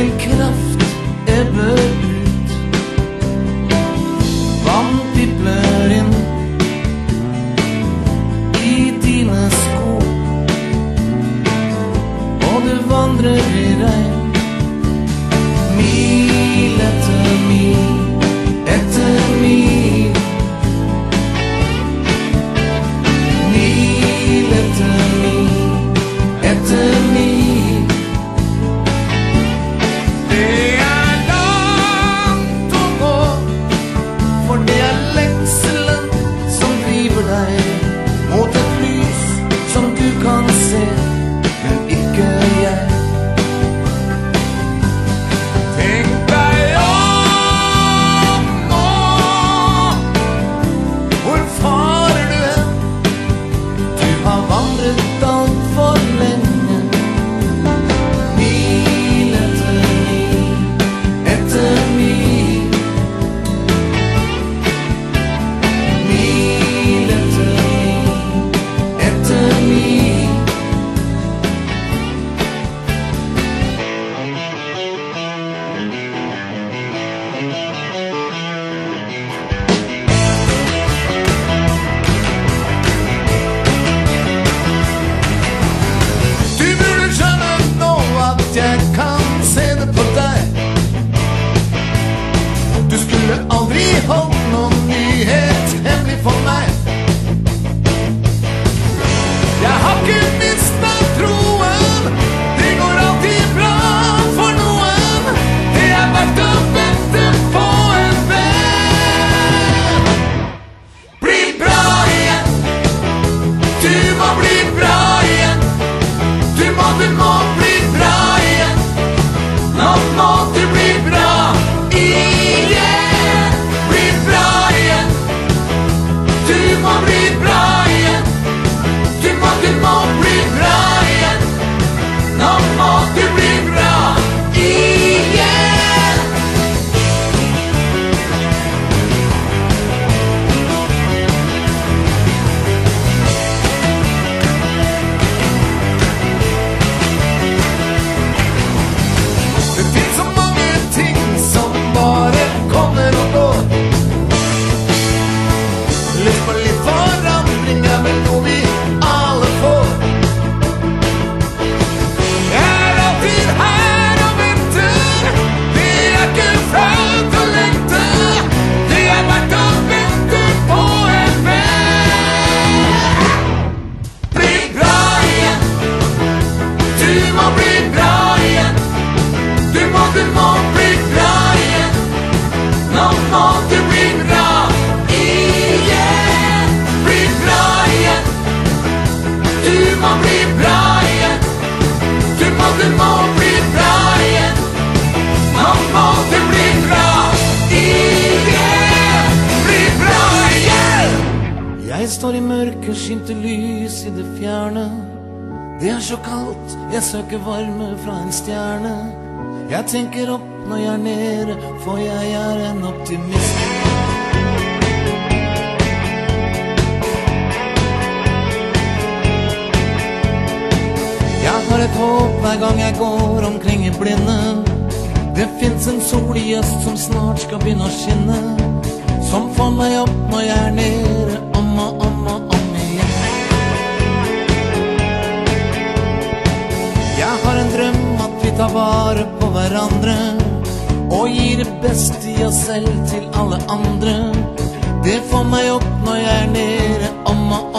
Din kraft ebber ut, vann pipler inn I dine sko, og du vandrer I regn, mil etter mil, etter mil, mil etter mil, etter mil. Mot et lys som du kan se, men ikke jeg. Tenk deg om nå, hvor farer du hen? Du har vandret alt for lenge, mil etter mil, etter mil. Jeg kan se det på deg. Du skulle aldri holdt noen nyhet hemmelig for meg. Jeg har ikke mistet troen, det går alltid bra for noen. Det er verdt å vente på en venn. Bli bra igjen, du må bli bra igjen. Du må bli bra igjen. Nå må du bli bra igjen. Bli bra igjen. Du må bli bra igjen. Du må bli bra igjen. Nå må du bli bra igjen. Det finnes så mange ting som bare kommer og går. Lyst på litt forandring er vel noe vi alle får. Jeg er alltid her og venter. Det er ikke flaut å lengte. Det er verdt å vente på en venn. Bli bra igjen. Du må bli bra igjen. Du må bli bra igjen. Nå må du bli bra igjen. Bli bra igjen. Du må bli bra igjen. Du må bli bra igjen. Nå må du bli bra igjen. Bli bra igjen. Jeg står I mørket, skimter lys I det fjerne. Det er så kaldt, jeg søker varme fra en stjerne. Jeg tenker opp når jeg er nede, for jeg er en optimist. Jeg har et håp hver gang jeg går omkring I blinde. Det finnes en sol I øst som snart skal begynne å skinne, som får meg opp når jeg er nede, om og igjen. Jeg har en drøm at vi tar vare på hverandre, og gir det beste I oss selv til alle andre. Det får meg opp når jeg er nede, om og